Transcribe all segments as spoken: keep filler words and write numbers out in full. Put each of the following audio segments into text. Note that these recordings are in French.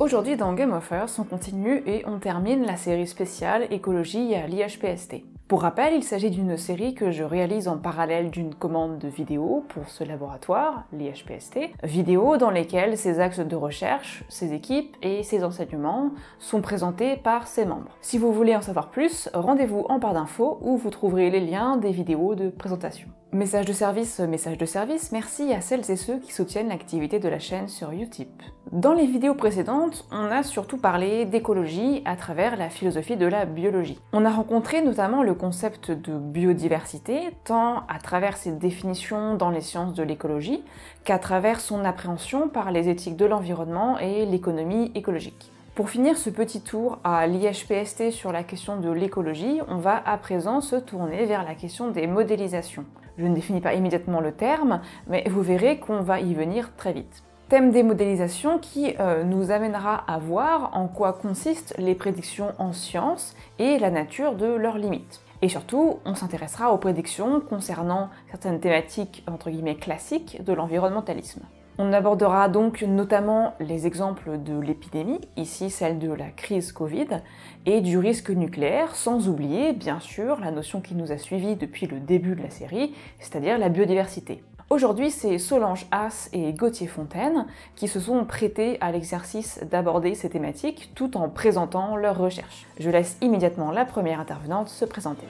Aujourd'hui dans Game of Earth, on continue et on termine la série spéciale écologie à l'I H P S T. Pour rappel, il s'agit d'une série que je réalise en parallèle d'une commande de vidéos pour ce laboratoire, l'I H P S T, vidéos dans lesquelles ses axes de recherche, ses équipes et ses enseignements sont présentés par ses membres. Si vous voulez en savoir plus, rendez-vous en barre d'infos où vous trouverez les liens des vidéos de présentation. Message de service, message de service, merci à celles et ceux qui soutiennent l'activité de la chaîne sur Utip. Dans les vidéos précédentes, on a surtout parlé d'écologie à travers la philosophie de la biologie. On a rencontré notamment le concept de biodiversité, tant à travers ses définitions dans les sciences de l'écologie, qu'à travers son appréhension par les éthiques de l'environnement et l'économie écologique. Pour finir ce petit tour à l'I H P S T sur la question de l'écologie, on va à présent se tourner vers la question des modélisations. Je ne définis pas immédiatement le terme, mais vous verrez qu'on va y venir très vite. Thème des modélisations qui euh, nous amènera à voir en quoi consistent les prédictions en sciences et la nature de leurs limites. Et surtout, on s'intéressera aux prédictions concernant certaines thématiques entre guillemets classiques de l'environnementalisme. On abordera donc notamment les exemples de l'épidémie, ici celle de la crise Covid, et du risque nucléaire, sans oublier bien sûr la notion qui nous a suivis depuis le début de la série, c'est-à-dire la biodiversité. Aujourd'hui, c'est Solange Haas et Gauthier Fontaine qui se sont prêtés à l'exercice d'aborder ces thématiques tout en présentant leurs recherches. Je laisse immédiatement la première intervenante se présenter.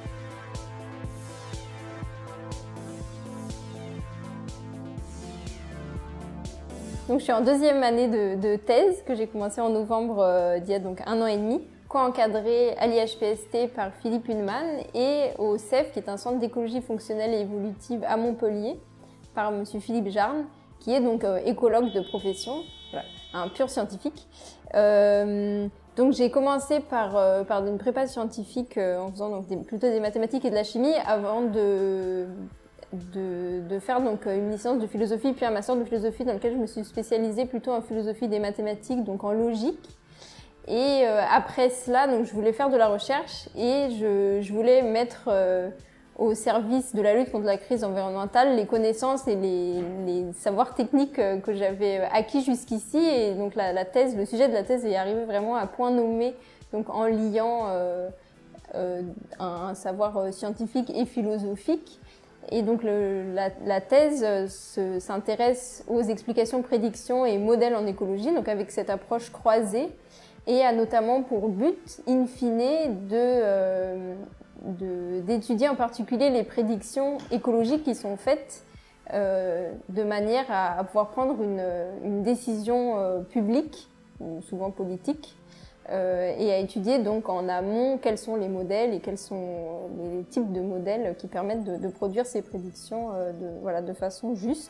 Donc, je suis en deuxième année de, de thèse que j'ai commencé en novembre euh, d'il y a donc un an et demi, co-encadrée à l'I H P S T par Philippe Huneman et au C E F, qui est un centre d'écologie fonctionnelle et évolutive à Montpellier, par M. Philippe Jarne, qui est donc euh, écologue de profession, voilà, un pur scientifique. Euh, donc j'ai commencé par, euh, par une prépa scientifique euh, en faisant donc des, plutôt des mathématiques et de la chimie avant de... De, de faire donc une licence de philosophie puis un master de philosophie dans lequel je me suis spécialisée plutôt en philosophie des mathématiques, donc en logique. Et euh, après cela, donc je voulais faire de la recherche et je, je voulais mettre euh, au service de la lutte contre la crise environnementale les connaissances et les, les savoirs techniques euh, que j'avais acquis jusqu'ici. Et donc la, la thèse, le sujet de la thèse est arrivé vraiment à point nommé, donc en liant euh, euh, un, un savoir scientifique et philosophique. Et donc le, la, la thèse s'intéresse aux explications, prédictions et modèles en écologie, donc avec cette approche croisée, et a notamment pour but, in fine, de, euh, de, d'étudier en particulier les prédictions écologiques qui sont faites euh, de manière à, à pouvoir prendre une, une décision euh, publique, ou souvent politique, Euh, et à étudier donc en amont quels sont les modèles et quels sont les types de modèles qui permettent de, de produire ces prédictions euh, de, voilà, de façon juste.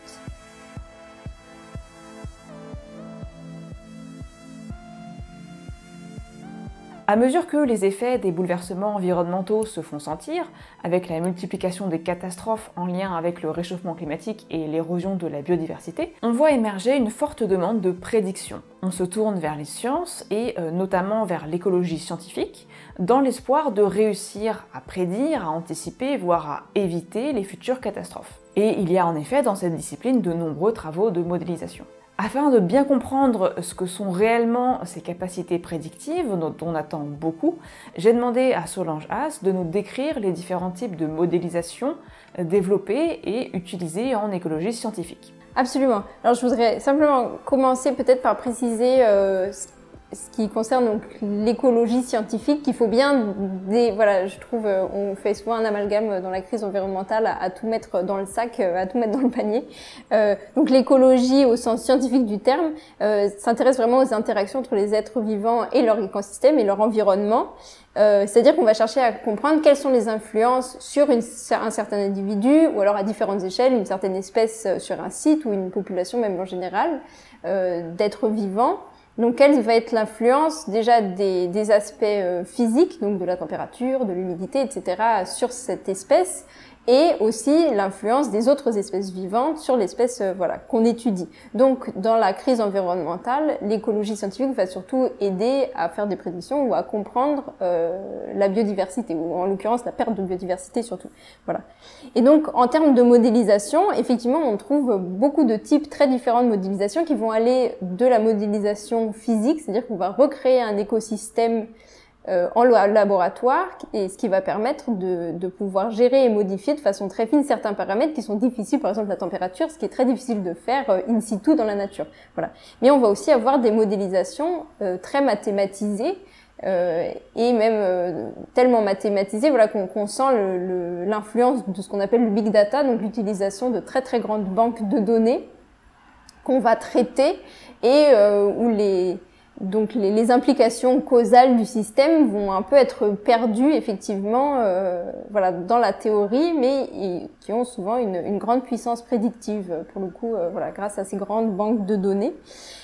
À mesure que les effets des bouleversements environnementaux se font sentir, avec la multiplication des catastrophes en lien avec le réchauffement climatique et l'érosion de la biodiversité, on voit émerger une forte demande de prédiction. On se tourne vers les sciences et euh, notamment vers l'écologie scientifique, dans l'espoir de réussir à prédire, à anticiper, voire à éviter les futures catastrophes. Et il y a en effet dans cette discipline de nombreux travaux de modélisation. Afin de bien comprendre ce que sont réellement ces capacités prédictives, dont on attend beaucoup, j'ai demandé à Solange Haas de nous décrire les différents types de modélisation développés et utilisés en écologie scientifique. Absolument. Alors je voudrais simplement commencer peut-être par préciser euh, ce qui concerne donc l'écologie scientifique, qu'il faut bien, des, voilà, je trouve, euh, on fait souvent un amalgame dans la crise environnementale à, à tout mettre dans le sac, euh, à tout mettre dans le panier. Euh, donc l'écologie au sens scientifique du terme euh, s'intéresse vraiment aux interactions entre les êtres vivants et leur écosystème et leur environnement. Euh, c'est-à-dire qu'on va chercher à comprendre quelles sont les influences sur une, un certain individu ou alors à différentes échelles, une certaine espèce sur un site ou une population même en général euh, d'êtres vivants. Donc, quelle va être l'influence déjà des, des aspects euh, physiques, donc de la température, de l'humidité, et cetera, sur cette espèce, et aussi l'influence des autres espèces vivantes sur l'espèce euh, voilà, qu'on étudie. Donc, dans la crise environnementale, l'écologie scientifique va surtout aider à faire des prédictions ou à comprendre euh, la biodiversité, ou en l'occurrence la perte de biodiversité surtout. Voilà. Et donc, en termes de modélisation, effectivement, on trouve beaucoup de types très différents de modélisation qui vont aller de la modélisation physique, c'est-à-dire qu'on va recréer un écosystème Euh, en laboratoire, et ce qui va permettre de, de pouvoir gérer et modifier de façon très fine certains paramètres qui sont difficiles, par exemple la température, ce qui est très difficile de faire euh, in situ dans la nature. Voilà. Mais on va aussi avoir des modélisations euh, très mathématisées euh, et même euh, tellement mathématisées, voilà, qu'on qu'on sent l'influence de ce qu'on appelle le big data, donc l'utilisation de très très grandes banques de données qu'on va traiter et euh, où les Donc les, les implications causales du système vont un peu être perdues effectivement, euh, voilà, dans la théorie, mais et, qui ont souvent une, une grande puissance prédictive pour le coup, euh, voilà, grâce à ces grandes banques de données.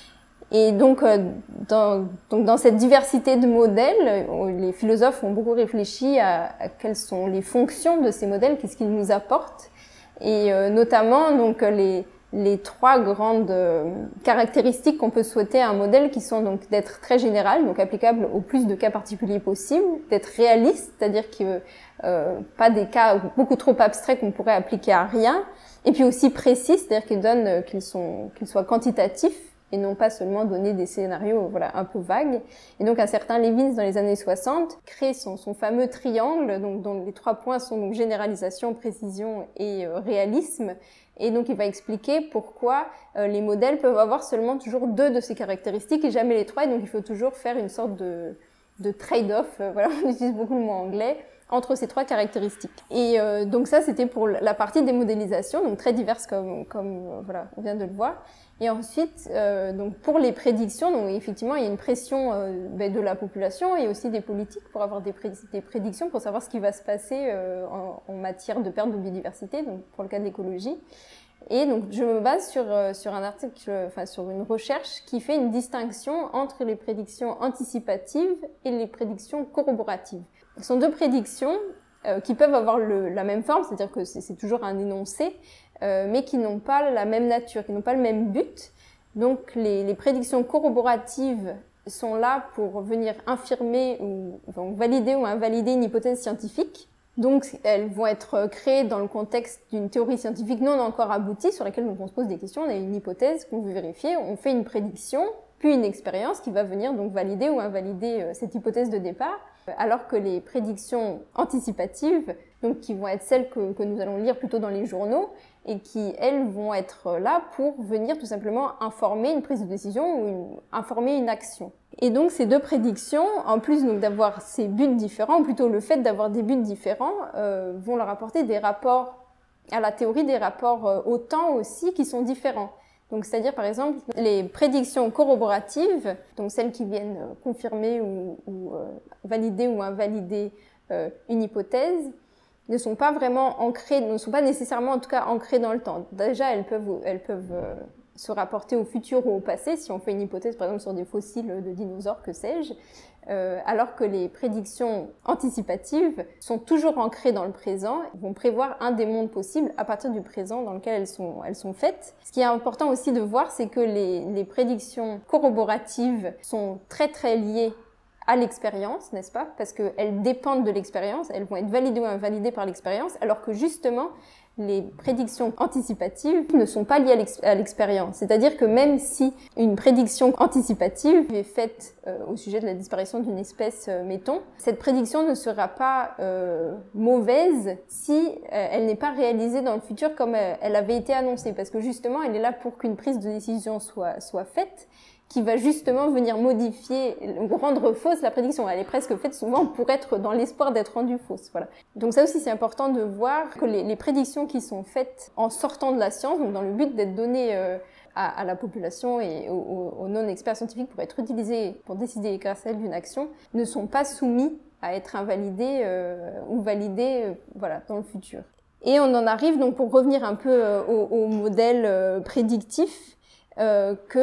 Et donc, euh, dans, donc dans cette diversité de modèles, les philosophes ont beaucoup réfléchi à, à quelles sont les fonctions de ces modèles, qu'est-ce qu'ils nous apportent, et euh, notamment donc les les trois grandes euh, caractéristiques qu'on peut souhaiter à un modèle, qui sont donc d'être très général, donc applicable au plus de cas particuliers possible, d'être réaliste, c'est-à-dire que euh, pas des cas beaucoup trop abstraits qu'on pourrait appliquer à rien, et puis aussi précis, c'est-à-dire qu'ils donnent euh, qu'ils sont qu'ils soient quantitatifs et non pas seulement donner des scénarios voilà un peu vagues. Et donc un certain Levins dans les années soixante crée son son fameux triangle, donc dont les trois points sont donc généralisation, précision et euh, réalisme. Et donc, il va expliquer pourquoi euh, les modèles peuvent avoir seulement toujours deux de ces caractéristiques et jamais les trois. Et donc, il faut toujours faire une sorte de, de trade-off, euh, voilà, on utilise beaucoup le mot anglais, entre ces trois caractéristiques. Et euh, donc ça, c'était pour la partie des modélisations, donc très diverses comme, comme euh, voilà, on vient de le voir. Et ensuite, euh, donc pour les prédictions, donc effectivement, il y a une pression euh, ben, de la population et aussi des politiques pour avoir des, pré des prédictions, pour savoir ce qui va se passer euh, en, en matière de perte de biodiversité, donc pour le cas de l'écologie. Et donc, je me base sur, euh, sur un article, enfin, sur une recherche qui fait une distinction entre les prédictions anticipatives et les prédictions corroboratives. Ce sont deux prédictions euh, qui peuvent avoir le, la même forme, c'est-à-dire que c'est toujours un énoncé, euh, mais qui n'ont pas la même nature, qui n'ont pas le même but. Donc, les, les prédictions corroboratives sont là pour venir infirmer ou enfin, valider ou invalider une hypothèse scientifique. Donc, elles vont être créées dans le contexte d'une théorie scientifique non encore aboutie, sur laquelle on se pose des questions. On a une hypothèse qu'on veut vérifier, on fait une prédiction, puis une expérience qui va venir donc valider ou invalider cette hypothèse de départ. Alors que les prédictions anticipatives, donc qui vont être celles que, que nous allons lire plutôt dans les journaux, et qui, elles, vont être là pour venir tout simplement informer une prise de décision ou une, informer une action. Et donc ces deux prédictions, en plus donc d'avoir ces buts différents, ou plutôt le fait d'avoir des buts différents, euh, vont leur apporter des rapports à la théorie, des rapports euh, au temps aussi qui sont différents. Donc c'est-à-dire par exemple les prédictions corroboratives, donc celles qui viennent euh, confirmer ou, ou euh, valider ou invalider euh, une hypothèse, ne sont pas vraiment ancrées, ne sont pas nécessairement en tout cas ancrées dans le temps. Déjà elles peuvent, elles peuvent euh, se rapporter au futur ou au passé, si on fait une hypothèse par exemple sur des fossiles de dinosaures, que sais-je, euh, alors que les prédictions anticipatives sont toujours ancrées dans le présent, vont prévoir un des mondes possibles à partir du présent dans lequel elles sont, elles sont faites. Ce qui est important aussi de voir, c'est que les, les prédictions corroboratives sont très très liées à l'expérience, n'est-ce pas? Parce qu'elles dépendent de l'expérience, elles vont être validées ou invalidées par l'expérience, alors que justement, les prédictions anticipatives ne sont pas liées à l'expérience. C'est-à-dire que même si une prédiction anticipative est faite euh, au sujet de la disparition d'une espèce, euh, mettons, cette prédiction ne sera pas euh, mauvaise si euh, elle n'est pas réalisée dans le futur comme euh, elle avait été annoncée. Parce que justement, elle est là pour qu'une prise de décision soit, soit faite, qui va justement venir modifier ou rendre fausse la prédiction. Elle est presque faite souvent pour être dans l'espoir d'être rendue fausse. Voilà. Donc ça aussi, c'est important de voir que les, les prédictions qui sont faites en sortant de la science, donc dans le but d'être données euh, à, à la population et aux, aux non-experts scientifiques pour être utilisées pour décider grâce à elles d'une action, ne sont pas soumis à être invalidées euh, ou validées euh, voilà, dans le futur. Et on en arrive donc, pour revenir un peu euh, au, au modèle euh, prédictif, euh, que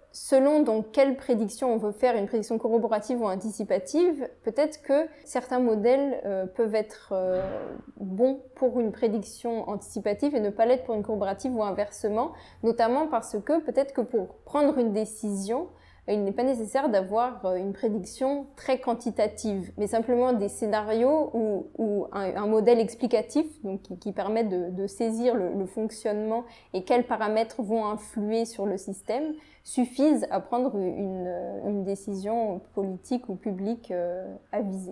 selon donc quelle prédiction on veut faire, une prédiction corroborative ou anticipative, peut-être que certains modèles euh, peuvent être euh, bons pour une prédiction anticipative et ne pas l'être pour une corroborative ou inversement, notamment parce que peut-être que pour prendre une décision, il n'est pas nécessaire d'avoir une prédiction très quantitative, mais simplement des scénarios ou, ou un, un modèle explicatif donc qui, qui permet de, de saisir le, le fonctionnement et quels paramètres vont influer sur le système suffisent à prendre une, une décision politique ou publique euh, avisée.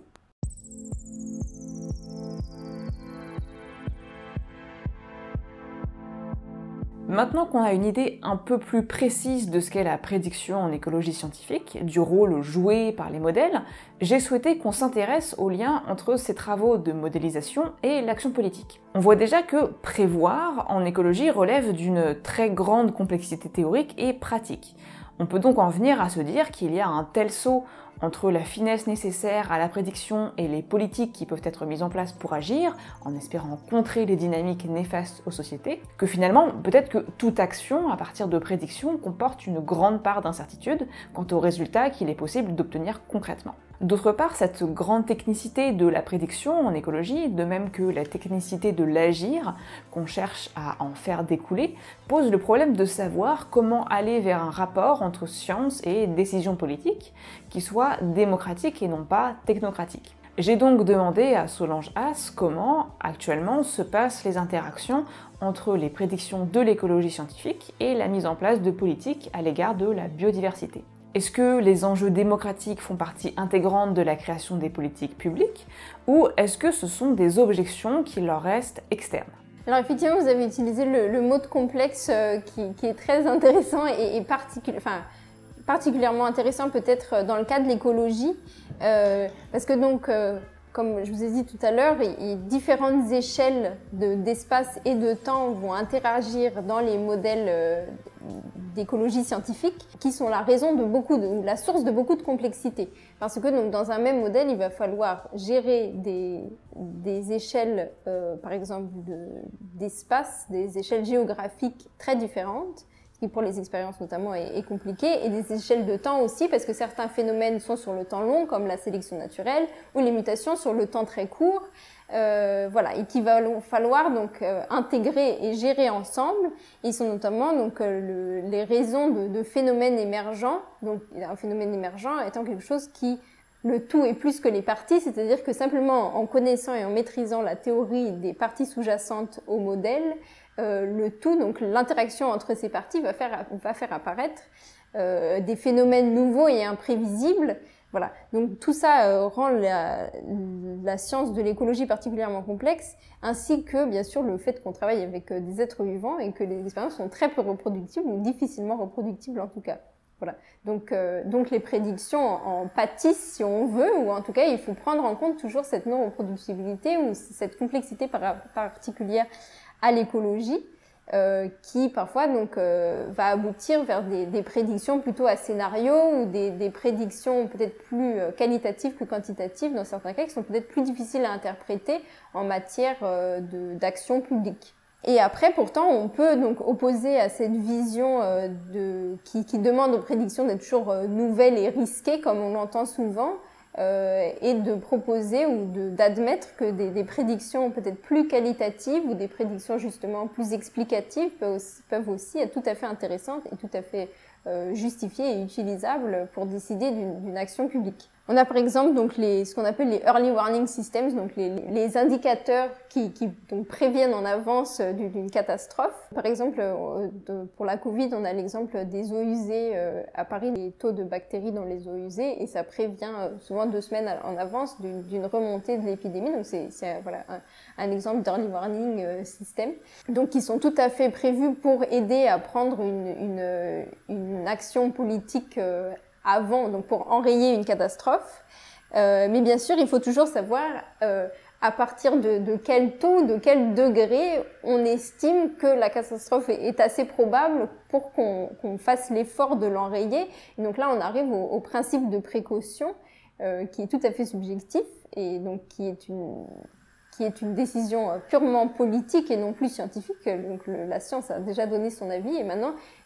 Maintenant qu'on a une idée un peu plus précise de ce qu'est la prédiction en écologie scientifique, du rôle joué par les modèles, j'ai souhaité qu'on s'intéresse au lien entre ces travaux de modélisation et l'action politique. On voit déjà que prévoir en écologie relève d'une très grande complexité théorique et pratique. On peut donc en venir à se dire qu'il y a un tel saut entre la finesse nécessaire à la prédiction et les politiques qui peuvent être mises en place pour agir, en espérant contrer les dynamiques néfastes aux sociétés, que finalement, peut-être que toute action à partir de prédictions comporte une grande part d'incertitude quant aux résultats qu'il est possible d'obtenir concrètement. D'autre part, cette grande technicité de la prédiction en écologie, de même que la technicité de l'agir, qu'on cherche à en faire découler, pose le problème de savoir comment aller vers un rapport entre science et décision politique qui soit démocratique et non pas technocratique. J'ai donc demandé à Solange Haas comment, actuellement, se passent les interactions entre les prédictions de l'écologie scientifique et la mise en place de politiques à l'égard de la biodiversité. Est-ce que les enjeux démocratiques font partie intégrante de la création des politiques publiques, ou est-ce que ce sont des objections qui leur restent externes ? Alors effectivement, vous avez utilisé le, le mot de complexe euh, qui, qui est très intéressant et, et particuli- enfin, particulièrement intéressant peut-être dans le cas de l'écologie, euh, parce que donc, euh, comme je vous ai dit tout à l'heure, différentes échelles de, d'espace et de temps vont interagir dans les modèles euh, d'écologie scientifique, qui sont la raison de beaucoup de, la source de beaucoup de complexité. Parce que donc, dans un même modèle, il va falloir gérer des, des échelles, euh, par exemple, de, d'espace, des échelles géographiques très différentes, ce qui pour les expériences notamment est, est compliqué, et des échelles de temps aussi, parce que certains phénomènes sont sur le temps long, comme la sélection naturelle, ou les mutations sur le temps très court. Euh, voilà, et qu'il va falloir donc euh, intégrer et gérer ensemble. Ils sont notamment donc euh, le, les raisons de, de phénomènes émergents. Donc un phénomène émergent étant quelque chose qui le tout est plus que les parties, c'est-à-dire que simplement en connaissant et en maîtrisant la théorie des parties sous-jacentes au modèle, euh, le tout, donc l'interaction entre ces parties va faire va faire apparaître euh, des phénomènes nouveaux et imprévisibles. Voilà, donc tout ça euh, rend la, la science de l'écologie particulièrement complexe, ainsi que bien sûr le fait qu'on travaille avec euh, des êtres vivants et que les expériences sont très peu reproductibles ou difficilement reproductibles en tout cas. Voilà, donc, euh, donc les prédictions en, en pâtissent si on veut, ou en tout cas il faut prendre en compte toujours cette non-reproductibilité ou cette complexité par, particulière à l'écologie. Euh, qui parfois donc euh, va aboutir vers des, des prédictions plutôt à scénario ou des, des prédictions peut-être plus euh, qualitatives que quantitatives dans certains cas qui sont peut-être plus difficiles à interpréter en matière euh, de, d'action publique. Et après, pourtant, on peut donc opposer à cette vision euh, de, qui, qui demande aux prédictions d'être toujours euh, nouvelles et risquées, comme on l'entend souvent, Euh, et de proposer ou de, d'admettre que des, des prédictions peut-être plus qualitatives ou des prédictions justement plus explicatives peuvent aussi, peuvent aussi être tout à fait intéressantes et tout à fait euh, justifiées et utilisables pour décider d'une, d'une action publique. On a par exemple donc les, ce qu'on appelle les early warning systems, donc les, les indicateurs qui, qui donc préviennent en avance d'une catastrophe. Par exemple, de, pour la Covid, on a l'exemple des eaux usées euh, à Paris, les taux de bactéries dans les eaux usées, et ça prévient euh, souvent deux semaines en avance d'une, d'une remontée de l'épidémie. Donc c'est, c'est voilà un, un exemple d'early warning euh, system. Donc qui sont tout à fait prévus pour aider à prendre une, une, une action politique euh, avant, donc pour enrayer une catastrophe. Euh, mais bien sûr, il faut toujours savoir euh, à partir de, de quel taux, de quel degré on estime que la catastrophe est, est assez probable pour qu'on, qu'on fasse l'effort de l'enrayer. Et donc là, on arrive au, au principe de précaution euh, qui est tout à fait subjectif et donc qui est une qui est une décision purement politique et non plus scientifique. Donc le, la science a déjà donné son avis et maintenant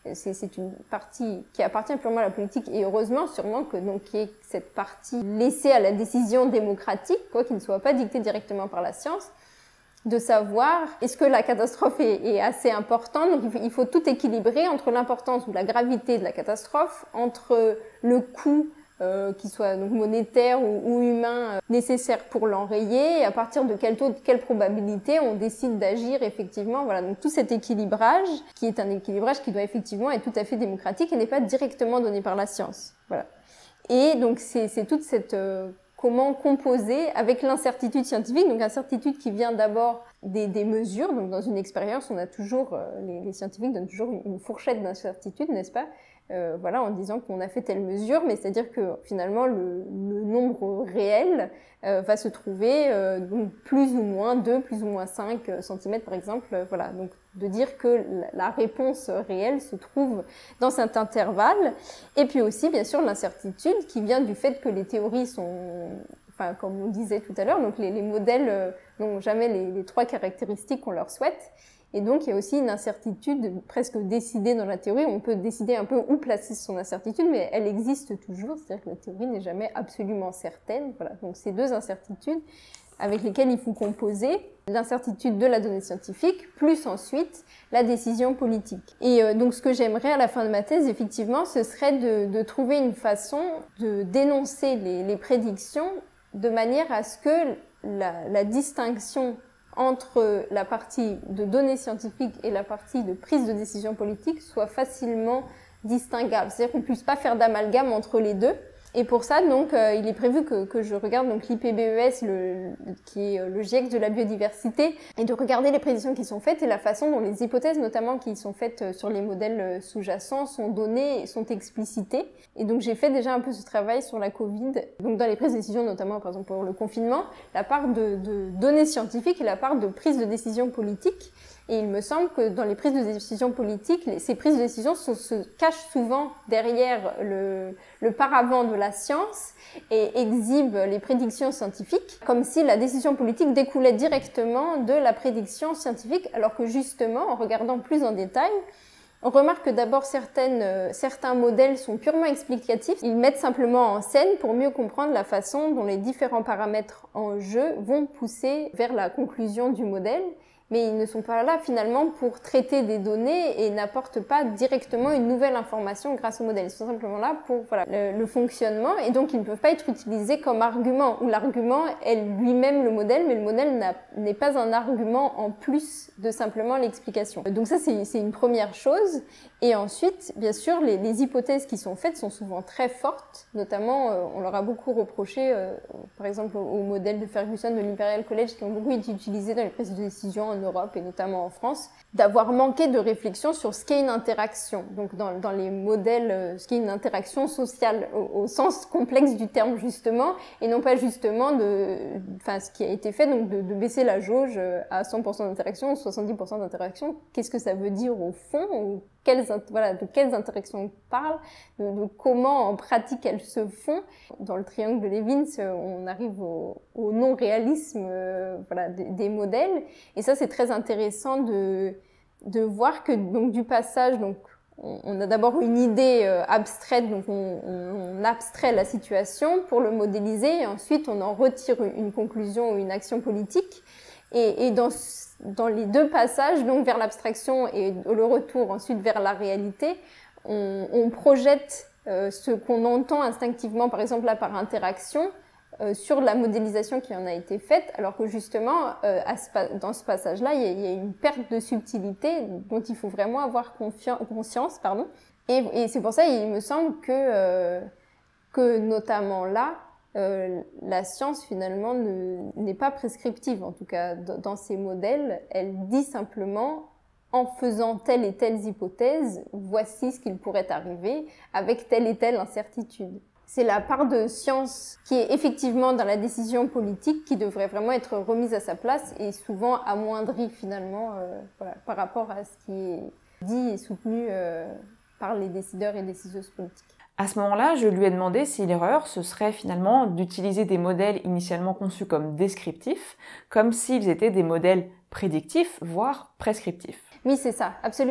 c'est une partie qui appartient purement à la politique, et heureusement sûrement que donc qu'il y ait cette partie laissée à la décision démocratique, quoi, qui ne soit pas dictée directement par la science, de savoir est-ce que la catastrophe est, est assez importante. Donc il faut, il faut tout équilibrer entre l'importance ou la gravité de la catastrophe, entre le coût euh, qui soit donc monétaire ou, ou humain euh, nécessaire pour l'enrayer, et à partir de quel taux, de quelle probabilité on décide d'agir effectivement. Voilà, donc tout cet équilibrage qui est un équilibrage qui doit effectivement être tout à fait démocratique et n'est pas directement donné par la science. Voilà. Et donc c'est toute cette euh, comment composer avec l'incertitude scientifique, donc incertitude qui vient d'abord des, des mesures. Donc dans une expérience, on a toujours, euh, les, les scientifiques donnent toujours une, une fourchette d'incertitude, n'est-ce pas, euh, voilà, en disant qu'on a fait telle mesure, mais c'est-à-dire que finalement le, le nombre réel euh, va se trouver euh, donc plus ou moins deux, plus ou moins cinq centimètres par exemple, euh, voilà, donc de dire que la réponse réelle se trouve dans cet intervalle. Et puis aussi, bien sûr, l'incertitude qui vient du fait que les théories sont, enfin, comme on disait tout à l'heure, donc les, les modèles euh, n'ont jamais les, les trois caractéristiques qu'on leur souhaite. Et donc, il y a aussi une incertitude presque décidée dans la théorie. On peut décider un peu où placer son incertitude, mais elle existe toujours. C'est-à-dire que la théorie n'est jamais absolument certaine. Voilà. Donc, ces deux incertitudes avec lesquelles il faut composer l'incertitude de la donnée scientifique, plus ensuite la décision politique. Et euh, donc ce que j'aimerais à la fin de ma thèse, effectivement, ce serait de, de trouver une façon de dénoncer les, les prédictions de manière à ce que la, la distinction entre la partie de données scientifiques et la partie de prise de décision politique soit facilement distinguable. C'est-à-dire qu'on ne puisse pas faire d'amalgame entre les deux. Et pour ça, donc, euh, il est prévu que, que je regarde donc l'I P B E S, le, qui est le GIEC de la biodiversité, et de regarder les prédictions qui sont faites et la façon dont les hypothèses, notamment qui sont faites sur les modèles sous-jacents, sont données et sont explicitées. Et donc, j'ai fait déjà un peu ce travail sur la Covid. Donc, dans les prises de décision, notamment, par exemple, pour le confinement, la part de, de données scientifiques et la part de prise de décision politique. Et il me semble que dans les prises de décision politiques, les, ces prises de décision se, se cachent souvent derrière le, le paravent de la science et exhibent les prédictions scientifiques, comme si la décision politique découlait directement de la prédiction scientifique, alors que justement, en regardant plus en détail, on remarque que d'abord certaines, euh, certains modèles sont purement explicatifs. Ils mettent simplement en scène pour mieux comprendre la façon dont les différents paramètres en jeu vont pousser vers la conclusion du modèle. Mais ils ne sont pas là finalement pour traiter des données et n'apportent pas directement une nouvelle information grâce au modèle. Ils sont simplement là pour voilà, le, le fonctionnement, et donc ils ne peuvent pas être utilisés comme argument, où l'argument est lui-même le modèle, mais le modèle n'est pas un argument en plus de simplement l'explication. Donc ça, c'est une première chose. Et ensuite, bien sûr, les, les hypothèses qui sont faites sont souvent très fortes, notamment euh, on leur a beaucoup reproché, euh, par exemple au, au modèle de Ferguson de l'Imperial College, qui ont beaucoup été utilisés dans les prises de décision en Europe et notamment en France, d'avoir manqué de réflexion sur ce qu'est une interaction. Donc dans, dans les modèles, euh, ce qu'est une interaction sociale au, au sens complexe du terme justement, et non pas justement de, enfin ce qui a été fait, donc de, de baisser la jauge à cent pour cent d'interaction ou soixante-dix pour cent d'interaction. Qu'est-ce que ça veut dire au fond, ou quelles, voilà, de quelles interactions on parle, de, de comment en pratique elles se font. Dans le triangle de Leibniz, on arrive au, au non-réalisme euh, voilà, des, des modèles, et ça c'est très intéressant de, de voir que donc du passage, donc on, on a d'abord une idée euh, abstraite, donc on, on, on abstrait la situation pour le modéliser, et ensuite on en retire une conclusion ou une action politique. Et, et dans, dans les deux passages, donc vers l'abstraction et le retour ensuite vers la réalité, on, on projette euh, ce qu'on entend instinctivement, par exemple là par interaction, euh, sur la modélisation qui en a été faite, alors que justement, euh, à ce, dans ce passage-là, il y, a, il y a une perte de subtilité dont il faut vraiment avoir conscience. Pardon. Et, et c'est pour ça, il me semble que, euh, que notamment là, Euh, la science finalement n'est pas prescriptive, en tout cas dans ces modèles. Elle dit simplement, en faisant telle et telle hypothèse, voici ce qu'il pourrait arriver avec telle et telle incertitude. C'est la part de science qui est effectivement dans la décision politique qui devrait vraiment être remise à sa place et souvent amoindrie finalement euh, voilà, par rapport à ce qui est dit et soutenu euh, par les décideurs et décideuses politiques. À ce moment-là, je lui ai demandé si l'erreur, ce serait finalement d'utiliser des modèles initialement conçus comme descriptifs, comme s'ils étaient des modèles prédictifs, voire prescriptifs. Oui, c'est ça, absolument.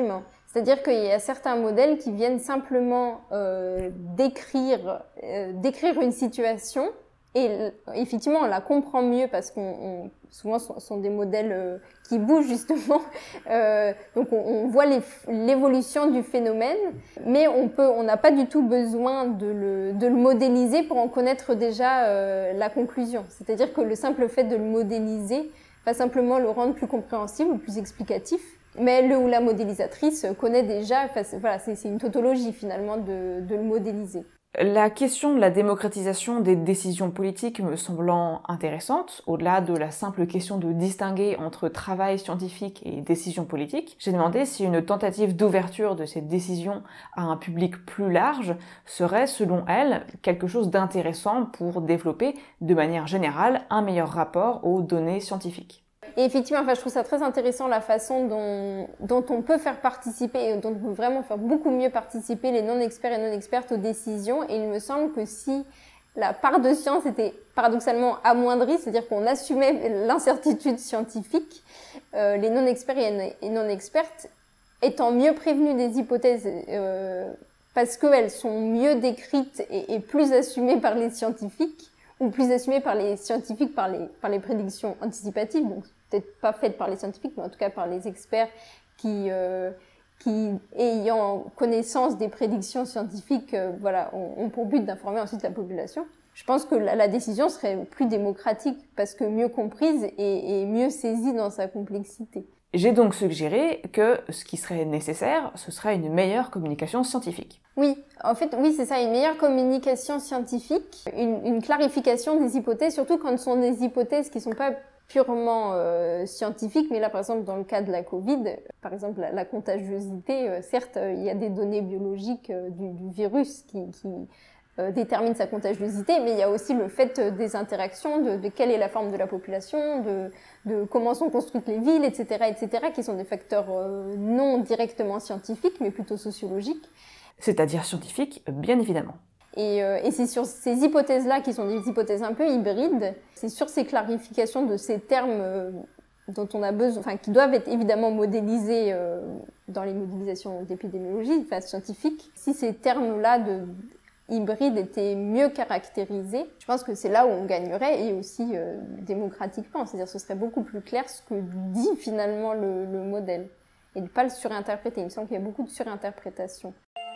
C'est-à-dire qu'il y a certains modèles qui viennent simplement euh, décrire, euh, décrire une situation et effectivement on la comprend mieux parce qu'on souvent ce sont des modèles euh, qui bougent justement, euh, donc on, on voit l'évolution du phénomène, mais on peut, on n'a pas du tout besoin de le, de le modéliser pour en connaître déjà euh, la conclusion. C'est-à-dire que le simple fait de le modéliser va simplement le rendre plus compréhensible ou plus explicatif. Mais le ou la modélisatrice connaît déjà, enfin, voilà, c'est une tautologie finalement de, de le modéliser. La question de la démocratisation des décisions politiques me semblant intéressante, au-delà de la simple question de distinguer entre travail scientifique et décision politique, j'ai demandé si une tentative d'ouverture de ces décisions à un public plus large serait, selon elle, quelque chose d'intéressant pour développer, de manière générale, un meilleur rapport aux données scientifiques. Et effectivement, enfin, je trouve ça très intéressant la façon dont, dont on peut faire participer, dont on peut vraiment faire beaucoup mieux participer les non-experts et non-expertes aux décisions. Et il me semble que si la part de science était paradoxalement amoindrie, c'est-à-dire qu'on assumait l'incertitude scientifique, euh, les non-experts et non-expertes étant mieux prévenus des hypothèses euh, parce qu'elles sont mieux décrites et, et plus assumées par les scientifiques, ou plus assumées par les scientifiques par les, par les prédictions anticipatives, donc peut-être pas faites par les scientifiques, mais en tout cas par les experts qui, euh, qui ayant connaissance des prédictions scientifiques, euh, voilà, ont, ont pour but d'informer ensuite la population. Je pense que la, la décision serait plus démocratique parce que mieux comprise et, et mieux saisie dans sa complexité. J'ai donc suggéré que ce qui serait nécessaire, ce serait une meilleure communication scientifique. Oui, en fait, oui, c'est ça, une meilleure communication scientifique, une, une clarification des hypothèses, surtout quand ce sont des hypothèses qui ne sont pas purement euh, scientifiques, mais là, par exemple, dans le cas de la Covid, par exemple, la, la contagiosité, euh, certes, euh, il y a des données biologiques euh, du, du virus qui... qui euh, détermine sa contagiosité, mais il y a aussi le fait des interactions, de, de quelle est la forme de la population, de, de comment sont construites les villes, et cetera, et cetera, qui sont des facteurs euh, non directement scientifiques, mais plutôt sociologiques. C'est-à-dire scientifiques, bien évidemment. Et, euh, et c'est sur ces hypothèses-là, qui sont des hypothèses un peu hybrides, c'est sur ces clarifications de ces termes euh, dont on a besoin, enfin, qui doivent être évidemment modélisés euh, dans les modélisations d'épidémiologie, enfin, scientifiques. Si ces termes-là de hybride était mieux caractérisé, je pense que c'est là où on gagnerait et aussi euh, démocratiquement. C'est-à-dire que ce serait beaucoup plus clair ce que dit finalement le, le modèle et de ne pas le surinterpréter. Il me semble qu'il y a beaucoup de surinterprétation.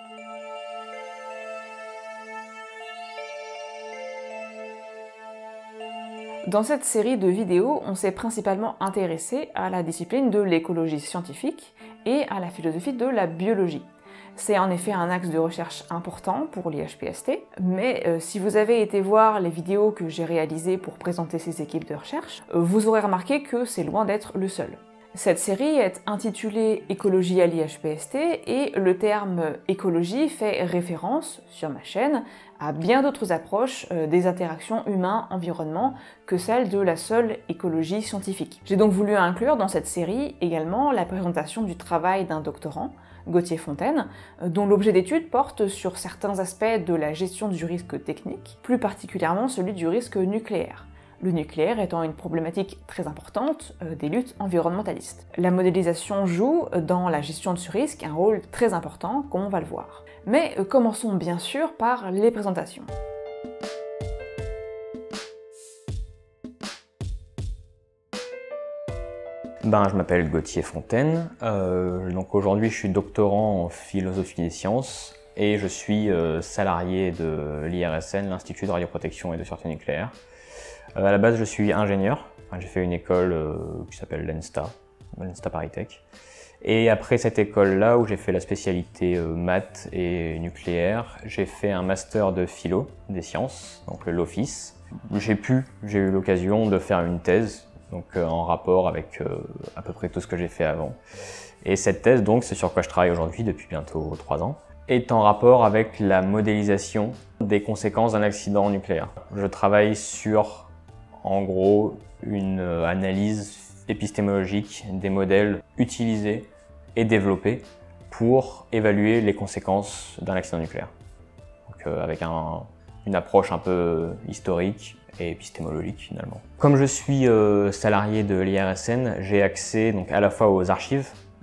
Dans cette série de vidéos, on s'est principalement intéressé à la discipline de l'écologie scientifique et à la philosophie de la biologie. C'est en effet un axe de recherche important pour l'I H P S T, mais euh, si vous avez été voir les vidéos que j'ai réalisées pour présenter ces équipes de recherche, euh, vous aurez remarqué que c'est loin d'être le seul. Cette série est intitulée Écologie à l'I H P S T et le terme écologie fait référence, sur ma chaîne, à bien d'autres approches euh, des interactions humain-environnement que celle de la seule écologie scientifique. J'ai donc voulu inclure dans cette série également la présentation du travail d'un doctorant, Gauthier Fontaine, dont l'objet d'étude porte sur certains aspects de la gestion du risque technique, plus particulièrement celui du risque nucléaire. Le nucléaire étant une problématique très importante euh, des luttes environnementalistes. La modélisation joue dans la gestion de ce risque un rôle très important, comme on va le voir. Mais euh, commençons bien sûr par les présentations. Ben, je m'appelle Gauthier Fontaine, euh, donc aujourd'hui je suis doctorant en philosophie des sciences et je suis euh, salarié de l'I R S N, l'Institut de radioprotection et de sûreté nucléaire. Euh, à la base je suis ingénieur, enfin, j'ai fait une école euh, qui s'appelle l'ENSTA, l'ENSTA ParisTech. Et après cette école-là où j'ai fait la spécialité euh, maths et nucléaire, j'ai fait un master de philo des sciences, donc le LOFIS. J'ai pu, j'ai eu l'occasion de faire une thèse, donc euh, en rapport avec euh, à peu près tout ce que j'ai fait avant. Et cette thèse, donc, c'est sur quoi je travaille aujourd'hui depuis bientôt trois ans, est en rapport avec la modélisation des conséquences d'un accident nucléaire. Je travaille sur, en gros, une euh, analyse épistémologique des modèles utilisés et développés pour évaluer les conséquences d'un accident nucléaire. Donc, euh, avec un, une approche un peu historique et épistémologique finalement. Comme je suis euh, salarié de l'I R S N, j'ai accès donc à la fois aux archives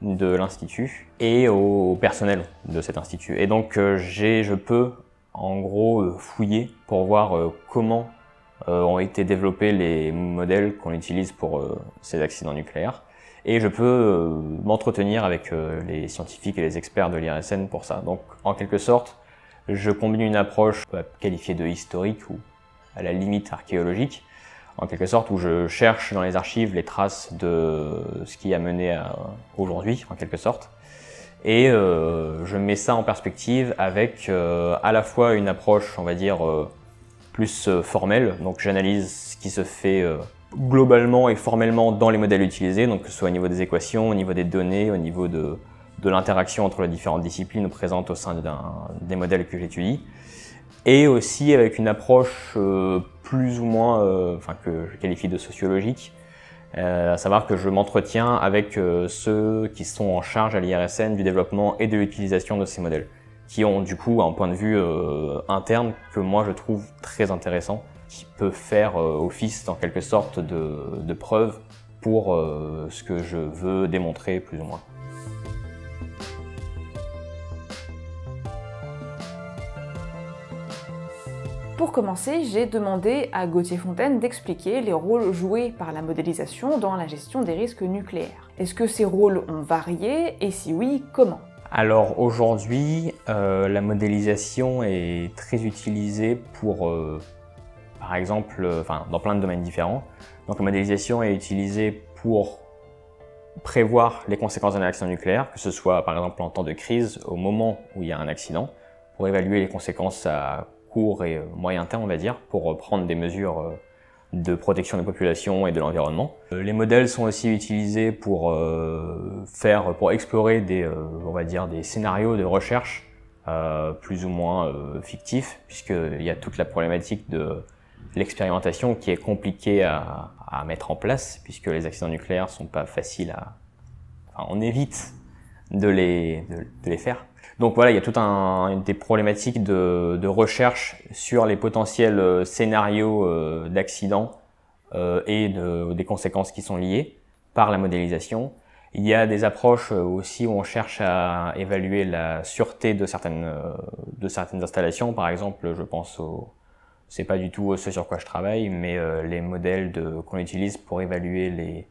de l'institut et au personnel de cet institut. Et donc euh, j'ai, je peux en gros euh, fouiller pour voir euh, comment euh, ont été développés les modèles qu'on utilise pour euh, ces accidents nucléaires. Et je peux euh, m'entretenir avec euh, les scientifiques et les experts de l'I R S N pour ça. Donc en quelque sorte, je combine une approche qualifiée de historique ou à la limite archéologique, en quelque sorte où je cherche dans les archives les traces de ce qui a mené à aujourd'hui, en quelque sorte. Et euh, je mets ça en perspective avec euh, à la fois une approche, on va dire, euh, plus euh, formelle. Donc j'analyse ce qui se fait euh, globalement et formellement dans les modèles utilisés, donc que ce soit au niveau des équations, au niveau des données, au niveau de, de l'interaction entre les différentes disciplines présentes au sein d'un, des modèles que j'étudie. Et aussi avec une approche euh, plus ou moins, euh, enfin que je qualifie de sociologique, euh, à savoir que je m'entretiens avec euh, ceux qui sont en charge à l'I R S N du développement et de l'utilisation de ces modèles, qui ont du coup un point de vue euh, interne que moi je trouve très intéressant, qui peut faire euh, office en quelque sorte de, de preuve pour euh, ce que je veux démontrer plus ou moins. Pour commencer, j'ai demandé à Gauthier Fontaine d'expliquer les rôles joués par la modélisation dans la gestion des risques nucléaires. Est-ce que ces rôles ont varié et si oui, comment? Alors aujourd'hui, euh, la modélisation est très utilisée pour, euh, par exemple, euh, enfin, dans plein de domaines différents. Donc la modélisation est utilisée pour prévoir les conséquences d'un accident nucléaire, que ce soit par exemple en temps de crise, au moment où il y a un accident, pour évaluer les conséquences à court et moyen terme, on va dire, pour prendre des mesures de protection des populations et de l'environnement. Les modèles sont aussi utilisés pour euh, faire, pour explorer des, euh, on va dire, des scénarios de recherche euh, plus ou moins euh, fictifs, puisqu'il y a toute la problématique de l'expérimentation qui est compliquée à, à mettre en place, puisque les accidents nucléaires sont pas faciles à... Enfin, on évite de les, de, de les faire. Donc voilà, il y a tout un des problématiques de, de recherche sur les potentiels scénarios euh, d'accidents euh, et de, des conséquences qui sont liées par la modélisation. Il y a des approches aussi où on cherche à évaluer la sûreté de certaines de certaines installations. Par exemple, je pense au, c'est pas du tout ce sur quoi je travaille, mais euh, les modèles de, qu'on utilise pour évaluer les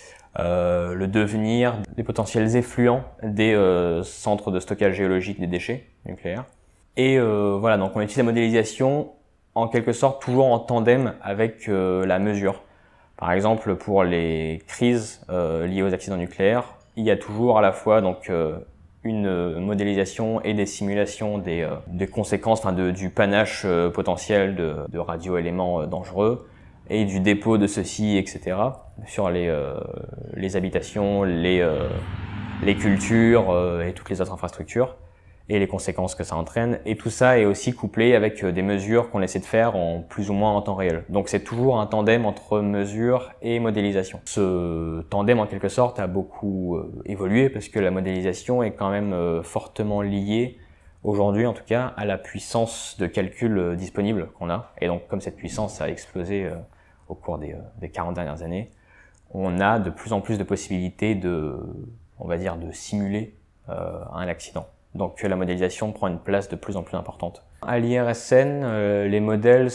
Euh, le devenir des potentiels effluents des euh, centres de stockage géologique des déchets nucléaires. Et euh, voilà, donc on utilise la modélisation en quelque sorte toujours en tandem avec euh, la mesure. Par exemple, pour les crises euh, liées aux accidents nucléaires, il y a toujours à la fois donc euh, une modélisation et des simulations des, euh, des conséquences, enfin de, du panache euh, potentiel de, de radioéléments euh, dangereux, et du dépôt de ceux-ci, et cetera, sur les, euh, les habitations, les, euh, les cultures euh, et toutes les autres infrastructures, et les conséquences que ça entraîne. Et tout ça est aussi couplé avec des mesures qu'on essaie de faire en plus ou moins en temps réel. Donc c'est toujours un tandem entre mesure et modélisation. Ce tandem, en quelque sorte, a beaucoup euh, évolué, parce que la modélisation est quand même euh, fortement liée, aujourd'hui en tout cas, à la puissance de calcul euh, disponible qu'on a. Et donc comme cette puissance a explosé euh, au cours des, des quarante dernières années, on a de plus en plus de possibilités de, on va dire, de simuler euh, un accident. Donc la modélisation prend une place de plus en plus importante. À l'I R S N, euh, les modèles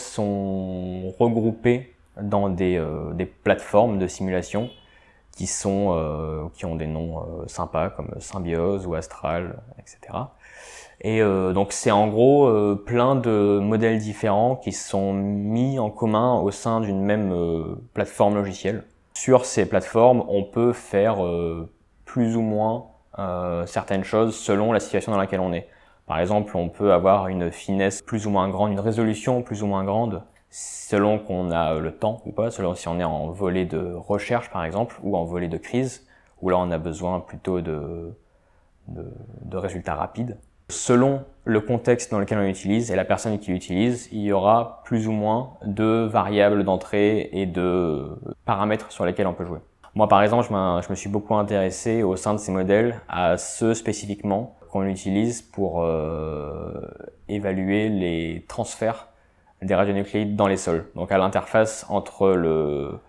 sont regroupés dans des, euh, des plateformes de simulation qui sont, euh, qui ont des noms euh, sympas comme Symbiose ou Astral, et cetera. Et euh, donc c'est en gros euh, plein de modèles différents qui sont mis en commun au sein d'une même euh, plateforme logicielle. Sur ces plateformes, on peut faire euh, plus ou moins euh, certaines choses selon la situation dans laquelle on est. Par exemple, on peut avoir une finesse plus ou moins grande, une résolution plus ou moins grande, selon qu'on a le temps ou pas, selon si on est en volet de recherche par exemple, ou en volet de crise, où là on a besoin plutôt de, de, de résultats rapides. Selon le contexte dans lequel on l'utilise et la personne qui l'utilise, il y aura plus ou moins de variables d'entrée et de paramètres sur lesquels on peut jouer. Moi par exemple, je, je me suis beaucoup intéressé au sein de ces modèles à ceux spécifiquement qu'on utilise pour euh, évaluer les transferts des radionucléides dans les sols. Donc à l'interface entre le,